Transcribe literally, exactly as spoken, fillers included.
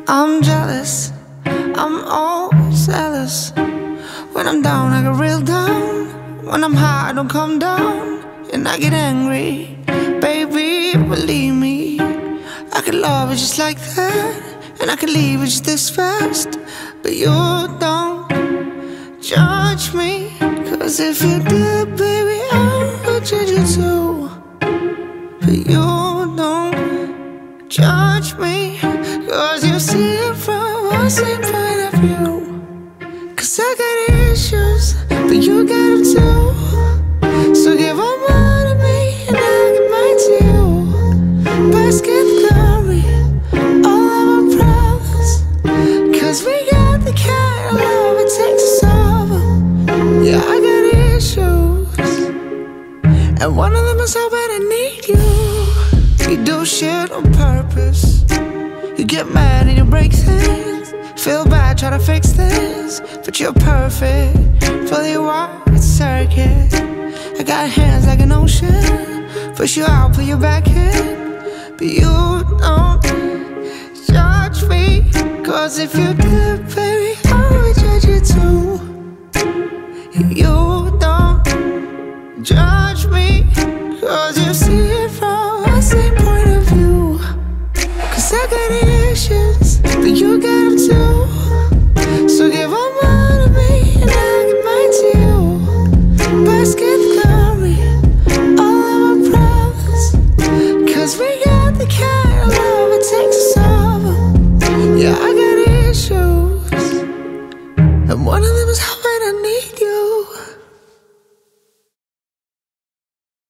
I'm jealous, I'm always jealous. When I'm down, I get real down. When I'm high, I don't come down. And I get angry, baby, believe me. I could love you just like that, and I could leave you just this fast. But you don't judge me, 'cause if you did, baby, I would judge you too. But you don't judge me, 'cause you see it from a same point of view. 'Cause I got issues, but you got them too. So give them all to me, and I'll give mine to you. Basket glory, all of our problems, 'cause we got the kind of love it takes to solve them. Yeah, I got issues, and one of them is how bad I need you. You do shit on purpose. You get mad and you break things. Feel bad, try to fix things, but you're perfect. Fully wide circuit. I got hands like an ocean. Push you out, put you back in. But you don't judge me, 'cause if you did, baby, I would judge you too. You don't judge me, 'cause you